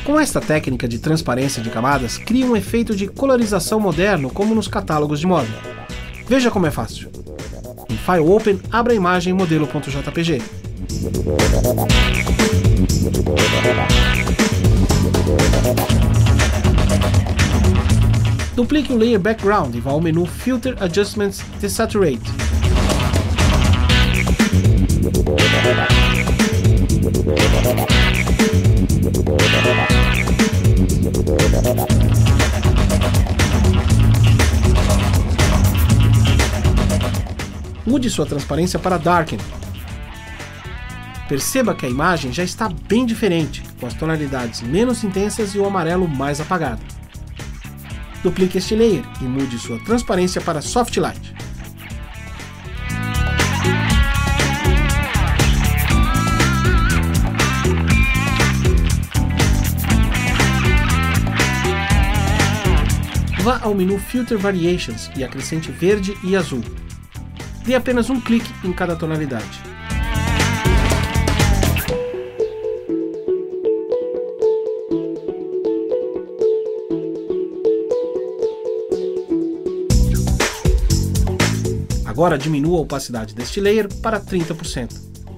Com esta técnica de transparência de camadas, cria um efeito de colorização moderno como nos catálogos de moda. Veja como é fácil. Em File Open, abra a imagem modelo.jpg. Duplique o Layer Background e vá ao menu Filter Adjustments Desaturate. Mude sua transparência para Darken. Perceba que a imagem já está bem diferente, com as tonalidades menos intensas e o amarelo mais apagado. Duplique este layer e mude sua transparência para Soft Light. Vá ao menu Filter Variations e acrescente verde e azul. Dê apenas um clique em cada tonalidade. Agora diminua a opacidade deste layer para 30%.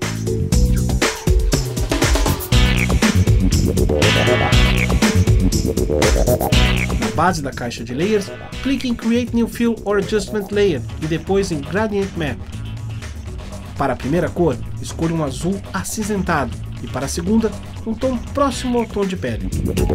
Na base da caixa de layers, clique em Create New Fill or Adjustment Layer e depois em Gradient Map. Para a primeira cor, escolha um azul acinzentado e para a segunda, um tom próximo ao tom de pele.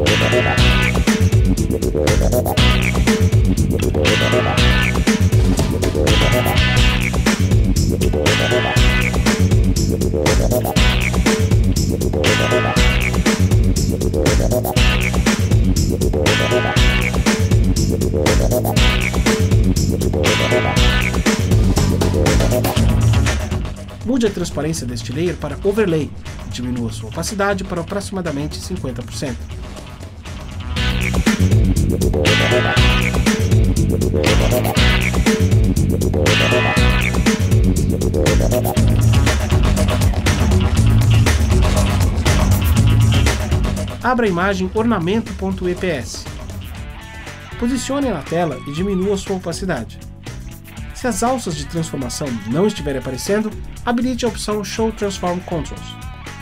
Mude a transparência deste layer para Overlay e diminua sua opacidade para aproximadamente 50%. Abra a imagem ornamento.eps. Posicione na tela e diminua sua opacidade. Se as alças de transformação não estiverem aparecendo, habilite a opção Show Transform Controls.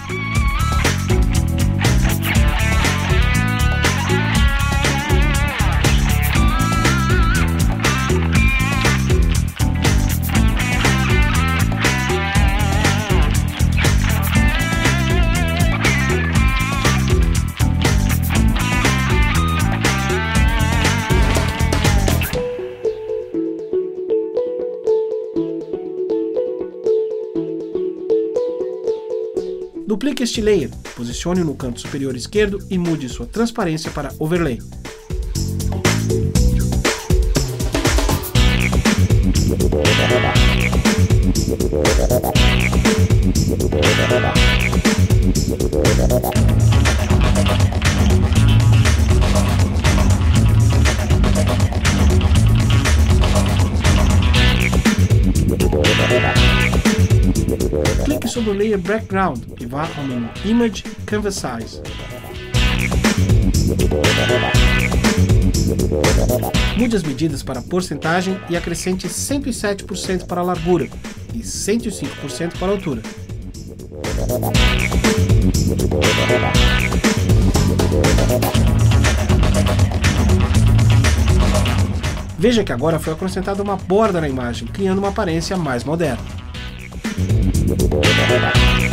Duplique este layer, posicione-o no canto superior esquerdo e mude sua transparência para Overlay. Clique sobre o Layer Background e vá ao menu Image Canvas Size. Mude as medidas para porcentagem e acrescente 107% para a largura e 105% para a altura. Veja que agora foi acrescentada uma borda na imagem, criando uma aparência mais moderna.